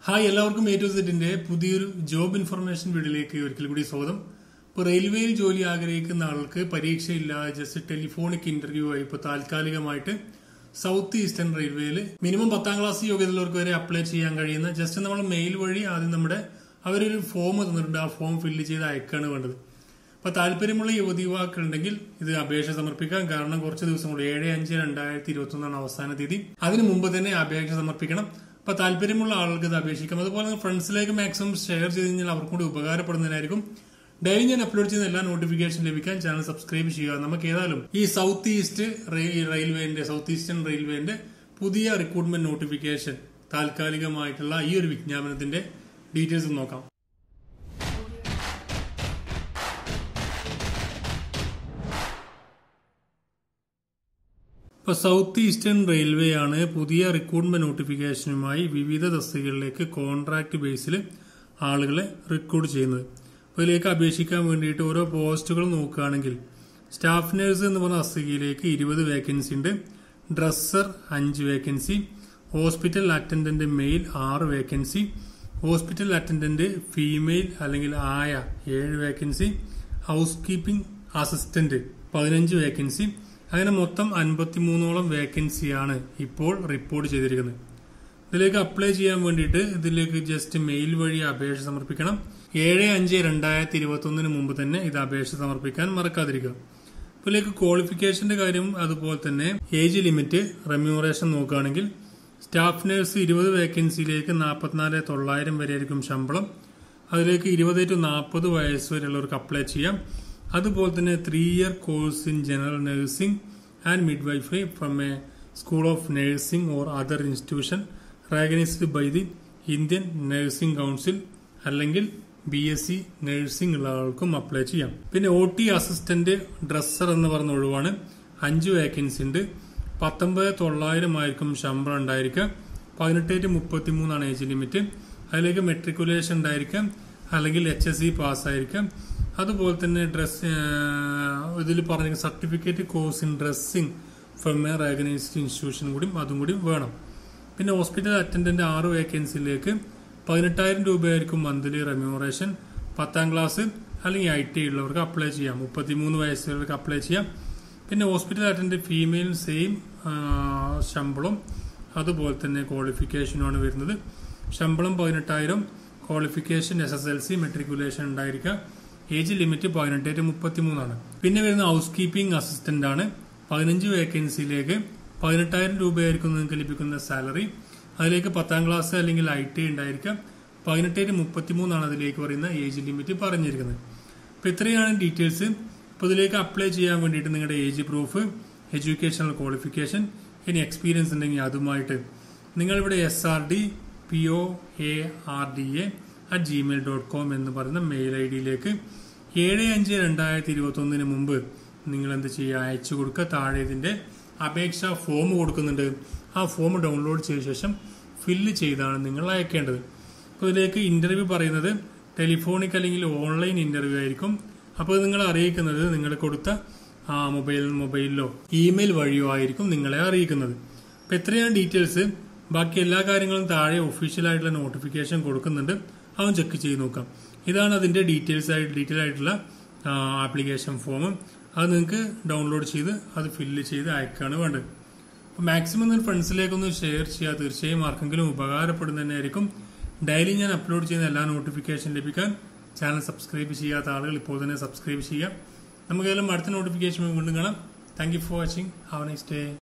Hi എല്ലാവർക്കും A to Z പുതിയൊരു job information വീഡിയോയിലേക്ക് ഒരിക്കൽ കൂടി സ്വാഗതം. ഇപ്പോൾ റെയിൽവേയിൽ ജോലി ആഗ്രഹിക്കുന്ന ആൾക്ക് പരീക്ഷയില്ലാതെ ജസ്റ്റ് ടെലിഫോണിക് ഇന്റർവ്യൂ ആയി ഇപ്പോൾ താൽക്കാലികമായിട്ട് സൗത്ത് ഈസ്റ്റേൺ റെയിൽവേയിൽ മിനിമം 10ാം ക്ലാസ് യോഗ്യതയുള്ളവർക്ക് വരെ അപ്ലൈ ചെയ്യാൻ കഴിയുന്ന ജസ്റ്റ് നമ്മൾ മെയിൽ വഴി ആദ്യം അവരൊരു ഫോം തന്നിട്ടുണ്ട്. ആ ഫോം ഫില്ല് ചെയ്ത് അയക്കാണ് വേണ്ടത്. അപ്പോൾ താല്പര്യമുള്ള യുവതിയുവാക്കളുണ്ടെങ്കിൽ ഇത് അപേക്ഷ സമർപ്പിക്കാം. കാരണം കുറച്ച് ദിവസം കൂടി 7/5/2021 അവസാന തീയതി. അതിനു മുമ്പ് തന്നെ അപേക്ഷ സമർപ്പിക്കണം. അപ്പൊ താല്പര്യമുള്ള ആൾക്ക് ഇത് അപേക്ഷിക്കാം. അതുപോലെ ഫ്രണ്ട്സിലേക്ക് മാക്സിമം ഷെയർ ചെയ്ത് കഴിഞ്ഞാൽ അവർക്കും കൂടി ഉപകാരപ്പെടുന്നതിനായിരിക്കും. ഡെയിലി ഞാൻ അപ്ലോഡ് ചെയ്യുന്ന എല്ലാ നോട്ടിഫിക്കേഷൻ ലഭിക്കാൻ ചാനൽ സബ്സ്ക്രൈബ് ചെയ്യുക. നമുക്ക് ഏതായാലും ഈ സൗത്ത് ഈസ്റ്റേൺ റെയിൽവേന്റെ പുതിയ റിക്രൂട്ട്മെന്റ് നോട്ടിഫിക്കേഷൻ താൽക്കാലികമായിട്ടുള്ള ഈ ഒരു വിജ്ഞാപനത്തിന്റെ ഡീറ്റെയിൽസ് നോക്കാം. ഇപ്പോൾ സൗത്ത് ഈസ്റ്റേൺ റെയിൽവേ ആണ് പുതിയ റിക്രൂട്ട്മെന്റ് നോട്ടിഫിക്കേഷനുമായി വിവിധ തസ്തികകളിലേക്ക് കോൺട്രാക്ട് ബേസിൽ ആളുകളെ റിക്രൂട്ട് ചെയ്യുന്നത്. അപ്പോൾ ഇതിലേക്ക് അപേക്ഷിക്കാൻ വേണ്ടിയിട്ട് ഓരോ പോസ്റ്റുകൾ നോക്കുകയാണെങ്കിൽ സ്റ്റാഫ് നഴ്സ് എന്ന് പറഞ്ഞ തസ്തികയിലേക്ക് 20 വേക്കൻസി ഉണ്ട്. Dresser 5 vacancy, hospital attendant male 6 vacancy, hospital attendant female അല്ലെങ്കിൽ ആയ 7 vacancy, housekeeping assistant 15 vacancy. അങ്ങനെ മൊത്തം 53ഓളം വേക്കൻസിയാണ് ഇപ്പോൾ റിപ്പോർട്ട് ചെയ്തിരിക്കുന്നത്. ഇതിലേക്ക് അപ്ലൈ ചെയ്യാൻ വേണ്ടിയിട്ട് ഇതിലേക്ക് ജസ്റ്റ് മെയിൽ വഴി അപേക്ഷ സമർപ്പിക്കണം. 7/5/2021 മുമ്പ് തന്നെ ഇത് അപേക്ഷ സമർപ്പിക്കാൻ മറക്കാതിരിക്കുക. ഇതിലേക്ക് ക്വാളിഫിക്കേഷന്റെ കാര്യം അതുപോലെ തന്നെ ഏജ് ലിമിറ്റ്, റെമ്യൂണറേഷൻ നോക്കുകയാണെങ്കിൽ സ്റ്റാഫ് നഴ്സ് 20 വേക്കൻസിയിലേക്ക് 44,900 വരെ ആയിരിക്കും ശമ്പളം. അതിലേക്ക് 20 to 40 വയസ്സ് വരെയുള്ളവർക്ക് അപ്ലൈ ചെയ്യാം. അതുപോലെ തന്നെ 3 year course in general nursing and midwifery from a school of nursing or other institution recognised by the Indian nursing council അല്ലെങ്കിൽ BSc നഴ്സിംഗ് ഉള്ള ആൾക്കും അപ്ലൈ ചെയ്യാം. പിന്നെ OT അസിസ്റ്റന്റ് ഡ്രസ്സർ എന്ന് പറഞ്ഞ ഒഴിവാണ്. 5 വേക്കൻസി ഉണ്ട്. 19,900 ആയിരിക്കും ശമ്പളം ഉണ്ടായിരിക്കുക. 18 to 33 ഏജ് ലിമിറ്റ്. അതിലേക്ക് മെട്രിക്കുലേഷൻ ഉണ്ടായിരിക്കാം അല്ലെങ്കിൽ HSC പാസ്സായിരിക്കാം. അതുപോലെ തന്നെ ഇതിൽ പറഞ്ഞ certificate course in dressing from a recognised institution അതും കൂടി വേണം. പിന്നെ ഹോസ്പിറ്റൽ അറ്റൻഡന്റ് 6 വേക്കൻസിയിലേക്ക് 18,000 രൂപയായിരിക്കും മന്ത്ലി റെമ്യൂണറേഷൻ. 10ാം ക്ലാസ് അല്ലെങ്കിൽ IT ഉള്ളവർക്ക് അപ്ലൈ ചെയ്യാം. 33 വയസ്സുള്ളവർക്ക് അപ്ലൈ ചെയ്യാം. പിന്നെ ഹോസ്പിറ്റൽ അറ്റൻഡന്റ് ഫീമെയിൽ സെയിം ശമ്പളം അതുപോലെ തന്നെ ക്വാളിഫിക്കേഷനുമാണ് വരുന്നത്. ശമ്പളം 18,000, ക്വാളിഫിക്കേഷൻ SSLC മെട്രിക്കുലേഷൻ ഉണ്ടായിരിക്കുക. Age limit 18 to 33. പിന്നെ വരുന്ന ഹൗസ് കീപ്പിംഗ് അസിസ്റ്റന്റ് ആണ്. 15 വേക്കൻസിയിലേക്ക് 18,000 രൂപയായിരിക്കും നിങ്ങൾക്ക് ലഭിക്കുന്ന സാലറി. അതിലേക്ക് 10ാം ക്ലാസ് അല്ലെങ്കിൽ IT ഉണ്ടായിരിക്കാം. 18 to 33 അതിലേക്ക് പറയുന്ന ഏജ് ലിമിറ്റ് പറഞ്ഞിരിക്കുന്നത്. അപ്പൊ ഇത്രയാണ് ഡീറ്റെയിൽസ്. അപ്പൊ ഇതിലേക്ക് അപ്ലൈ ചെയ്യാൻ വേണ്ടിയിട്ട് നിങ്ങളുടെ ഏജ് പ്രൂഫ്, എഡ്യൂക്കേഷണൽ ക്വാളിഫിക്കേഷൻ, ഇനി എക്സ്പീരിയൻസ് ഉണ്ടെങ്കിൽ അതുമായിട്ട് നിങ്ങളിവിടെ srd.POARDA@gmail.com എന്ന് പറയുന്ന മെയിൽ ID-യിലേക്ക് 7/5/2021 മുമ്പ് നിങ്ങൾ എന്ത് ചെയ്യുക, അയച്ചു കൊടുക്കുക. താഴെ ഇതിന്റെ അപേക്ഷാ ഫോം കൊടുക്കുന്നുണ്ട്. ആ ഫോം ഡൗൺലോഡ് ചെയ്ത ശേഷം ഫില്ല് ചെയ്താണ് നിങ്ങൾ അയക്കേണ്ടത്. അപ്പോൾ ഇതിലേക്ക് ഇന്റർവ്യൂ പറയുന്നത് ടെലിഫോണിക് അല്ലെങ്കിൽ ഓൺലൈൻ ഇന്റർവ്യൂ ആയിരിക്കും. അപ്പോൾ നിങ്ങൾ അറിയിക്കുന്നത് നിങ്ങൾ കൊടുത്ത മൊബൈലിലോ ഇമെയിൽ വഴിയോ ആയിരിക്കും നിങ്ങളെ അറിയിക്കുന്നത്. അപ്പോൾ എത്രയാണ് ഡീറ്റെയിൽസ്. ബാക്കി എല്ലാ കാര്യങ്ങളും താഴെ ഒഫീഷ്യൽ ആയിട്ടുള്ള നോട്ടിഫിക്കേഷൻ കൊടുക്കുന്നുണ്ട്. അതും ചെക്ക് ചെയ്ത് നോക്കാം. ഇതാണ് അതിന്റെ ഡീറ്റെയിൽ ആയിട്ടുള്ള ആപ്ലിക്കേഷൻ ഫോം. അത് നിങ്ങൾക്ക് ഡൗൺലോഡ് ചെയ്ത് അത് ഫില്ല് ചെയ്ത് അയക്കാണ് വേണ്ടത്. അപ്പോൾ മാക്സിമം നിങ്ങൾ ഫ്രണ്ട്സിലേക്കൊന്ന് ഷെയർ ചെയ്യുക. തീർച്ചയായും ആർക്കെങ്കിലും ഉപകാരപ്പെടുന്നതന്നെയായിരിക്കും. ഡെയിലി ഞാൻ അപ്ലോഡ് ചെയ്യുന്ന എല്ലാ നോട്ടിഫിക്കേഷൻ ലഭിക്കാൻ ചാനൽ സബ്സ്ക്രൈബ് ചെയ്യാത്ത ആളുകൾ ഇപ്പോൾ തന്നെ സബ്സ്ക്രൈബ് ചെയ്യാം. നമുക്കെല്ലാം അടുത്ത നോട്ടിഫിക്കേഷൻ വീണ്ടും കാണാം. Thank you for watching. Have a nice day.